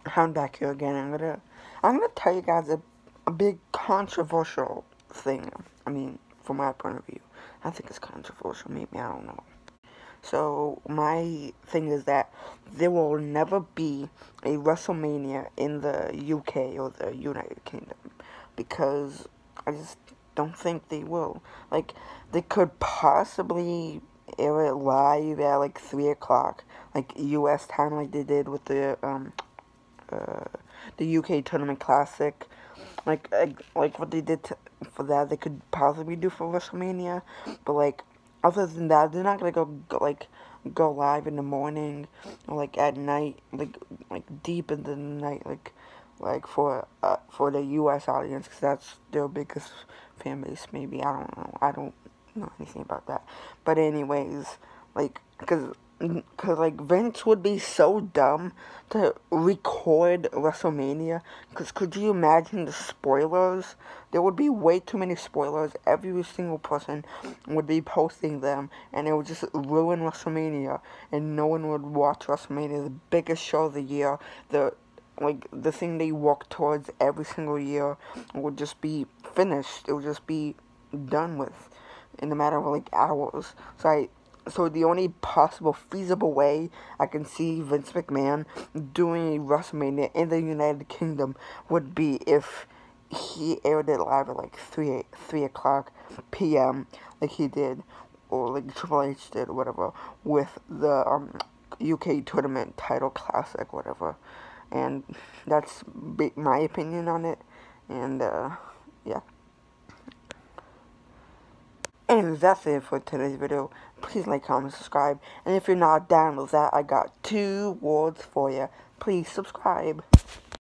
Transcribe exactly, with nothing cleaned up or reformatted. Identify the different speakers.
Speaker 1: I'm back here again. I'm gonna, I'm gonna tell you guys a, a big controversial thing. I mean, from my point of view, I think it's controversial. Maybe, I don't know. So my thing is that there will never be a WrestleMania in the U K or the United Kingdom because I just don't think they will. Like, they could possibly air it live at like three o'clock, like U S time, like they did with the um uh the U K Tournament Classic. Like like, like what they did to, for that, they could possibly do for WrestleMania, but like other than that, they're not gonna go, go like go live in the morning or like at night, like like deep into the night, like like for uh, for the U S audience, because that's their biggest fan base. Maybe, I don't know. I don't know anything about that. But anyways, like, cause, cause like Vince would be so dumb to record WrestleMania. Cause could you imagine the spoilers? There would be way too many spoilers. Every single person would be posting them, and it would just ruin WrestleMania, and no one would watch WrestleMania, the biggest show of the year. The like the thing they work towards every single year would just be finished. It would just be done with in a matter of like hours. So I, so the only possible feasible way I can see Vince McMahon doing a WrestleMania in the United Kingdom would be if he aired it live at like three three o'clock p m like he did, or like Triple H did, or whatever, with the um, U K Tournament Title Classic, whatever. And that's my opinion on it. And uh, yeah. Anyways, that's it for today's video. Please like, comment, subscribe. And if you're not down with that, I got two words for you. Please subscribe.